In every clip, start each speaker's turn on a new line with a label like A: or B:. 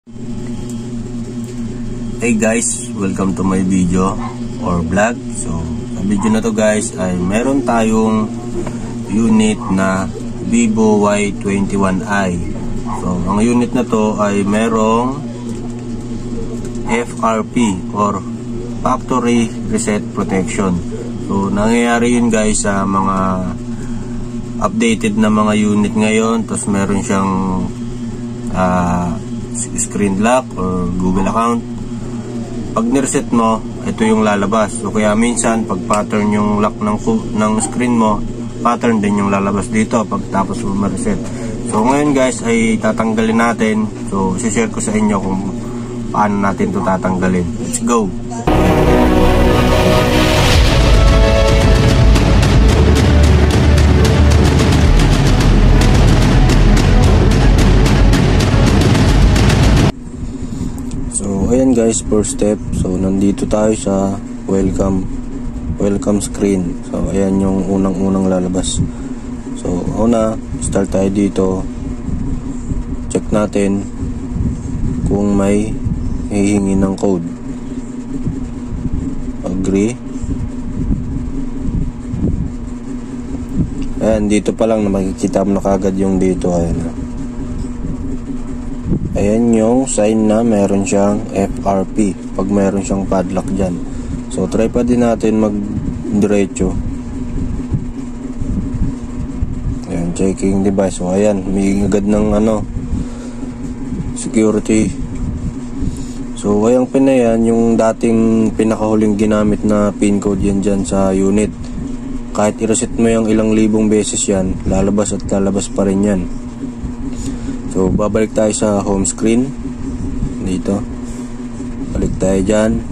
A: Hey guys, welcome to my video or vlog. So sa video na to guys ay meron tayong unit na Vivo Y21i. So ang unit na to ay merong FRP or Factory Reset Protection. So nangyayari yun guys sa mga updated na mga unit ngayon. Tapos meron siyang screen lock or Google account. Pag nireset mo, ito yung lalabas. So kaya minsan pag pattern yung lock ng screen mo, pattern din yung lalabas dito pag tapos mo ma-reset. So ngayon guys ay tatanggalin natin. So i-share ko sa inyo kung paano natin ito tatanggalin. Let's go! So ayan guys, first step. So nandito tayo sa welcome screen. So ayan yung unang lalabas. So una, start tayo dito. Check natin kung may hihingi ng code. Agree. Ayan, dito pa lang na makikita mo na kagad yung dito. Ayan yung sign na meron siyang FRP pag meron siyang padlock dyan. So try pa din natin mag diretso. Ayan, checking device. So ayan, may agad ng security. So ayang pin na yan, yung dating pinakahuling ginamit na pin code yan dyan sa unit. Kahit i-reset mo yung ilang libong beses yan, lalabas at lalabas pa rin yan. So babalik tayo sa home screen. Dito balik tayo dyan.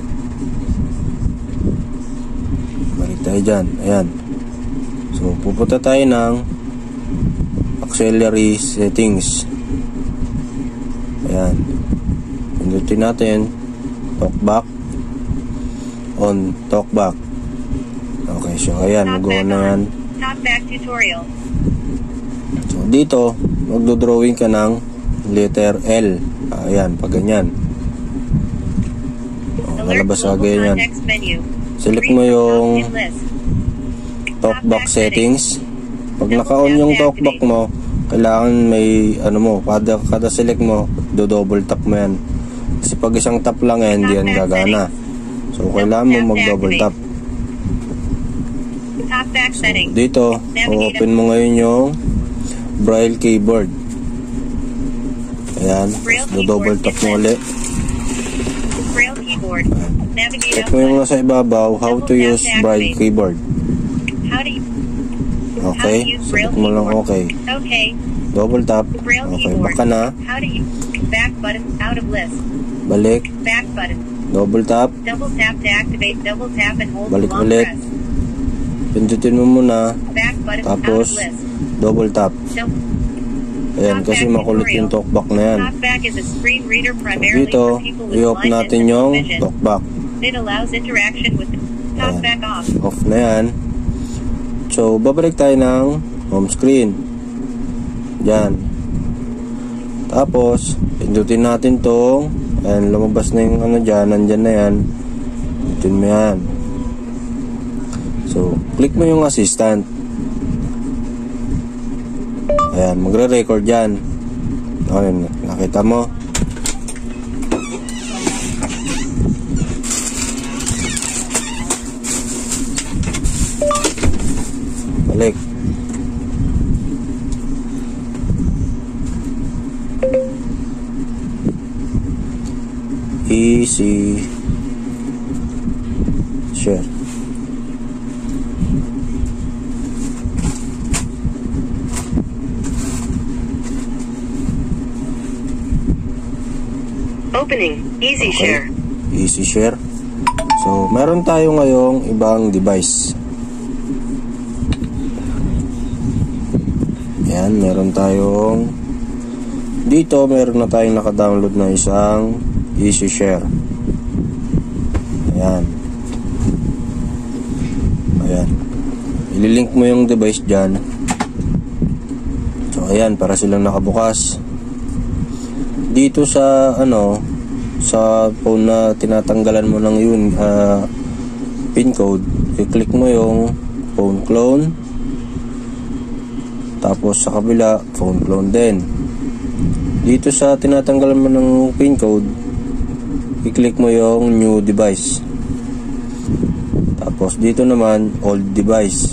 A: Ayan. So pupunta tayo ng auxiliary settings. Ayan, pindutin natin talkback on talkback. Okay, so ayan, magawa na yan.
B: Talkback tutorial.
A: So dito magdo-drawing ka ng letter L. Ayan, pag ganyan. Lalabas sa ganyan. Select mo yung talkback settings. Pag naka-on yung talkback mo, kailangan may kada select mo, do-double tap mo yan. Kasi pag isang tap lang yan, hindi yan gagana. So kailangan mo mag-double tap. So, dito, open mo ngayon yung Braille keyboard. Ayan, do-double tap mo ulit. Check mo yung nasa ibabaw, how to use Braille keyboard. Okay, select mo lang okay. Double tap. Okay, baka na. Balik. Double tap. Balik ulit. Pindutin mo muna. Tapos double tap. Ayan, kasi makulit yung talkback na yan. So, dito, i-off natin yung talkback. Ayan, off na yan. So, babalik tayo ng home screen. Diyan. Tapos, pindutin natin tong, ayan, lumabas na yung dyan, nandyan na yan. Pindutin mo yan. So, click mo yung assistant. Ayan, magre-record yan. Ayan, nakita mo. Balik. Easy share.
B: Opening, easy share.
A: Easy share. So, meron tayo ngayong ibang device. Ayan, meron tayong dito, meron na tayong naka-download na isang easy share. Ayan. Ililink mo yung device dyan. So ayan, para silang nakabukas. dito sa sa phone na tinatanggalan mo ng pin code, i-click mo yung phone clone, tapos sa kabila phone clone din. Dito sa tinatanggalan mo ng pin code, i-click mo yung new device, tapos dito naman old device.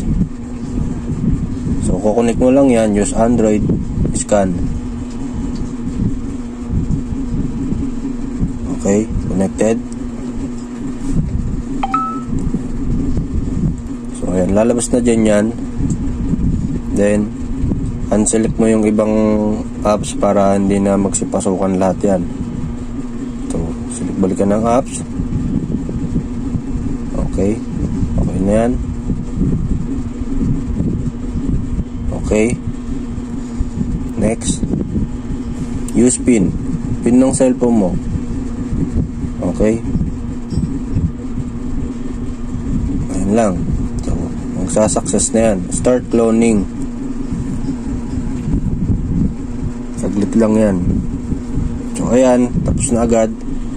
A: So kukonek mo lang yan, use Android, scan. Okay, connected. So ayan, lalabas na dyan yan. Then unselect mo yung ibang apps para hindi na magsipasukan lahat yan. So select, balikan ng apps. Okay, okay na yan. Okay, next, use pin ng cellphone mo. Okay, ayan lang. So magsasuccess na yan. Start cloning. Saglit lang yan. So ayan, tapos na agad.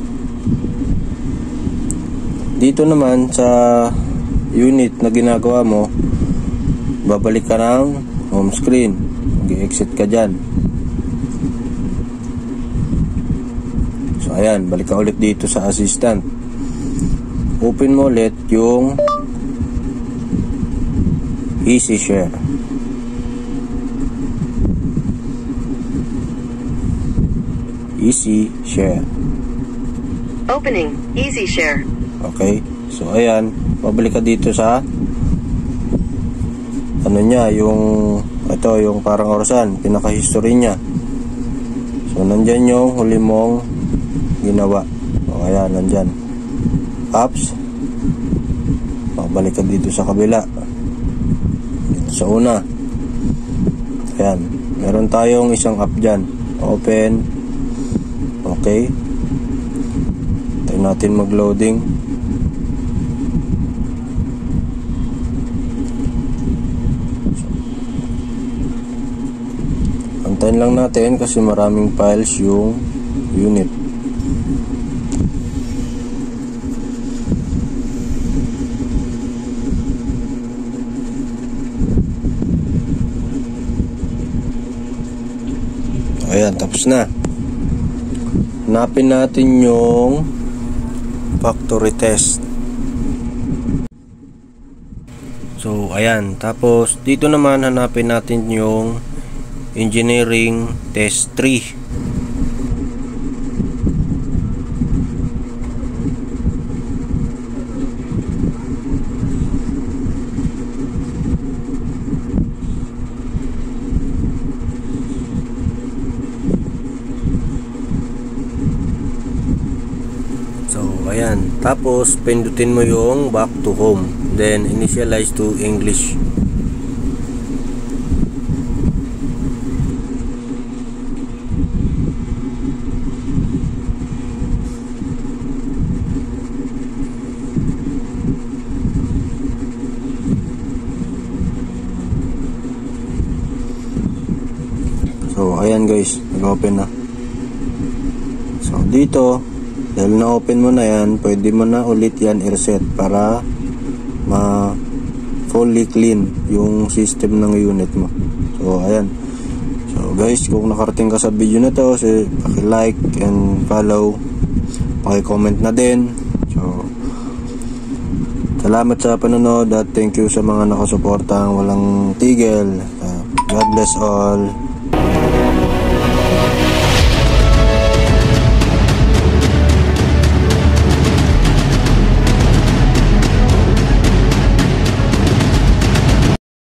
A: Dito naman sa unit na ginagawa mo, babalik ka ng home screen. Mag-exit ka dyan. So ayan, balik ka ulit dito sa assistant. Open mo ulit yung Easy Share. Easy Share.
B: Opening. Easy Share.
A: Okay. So ayan, babalik ka dito sa niya, yung parang orasan, pinaka-history niya. So nandyan yung huli mong ginawa. O ayan, nandyan. Apps. Babalik ka dito sa kabila. Dito sa una. Ayan. Meron tayong isang app dyan. Open. Okay. Tayo natin mag-loading. Antayin lang natin kasi maraming files yung unit. Ayan, tapos na. Hanapin natin yung factory test. So ayan, tapos dito naman hanapin natin yung engineering test 3. So ayan, tapos pindutin mo yung back to home, then initialize to English. So ayan guys, nag-open na. So dito, dahil na-open mo na yan, pwede mo na ulit yan i-reset para fully clean yung system ng unit mo. So ayan. So guys, kung nakarating ka sa video na to, paki-like and follow, paki-comment na din. So salamat sa panonood at thank you sa mga nakasuportang walang tigil. God bless all.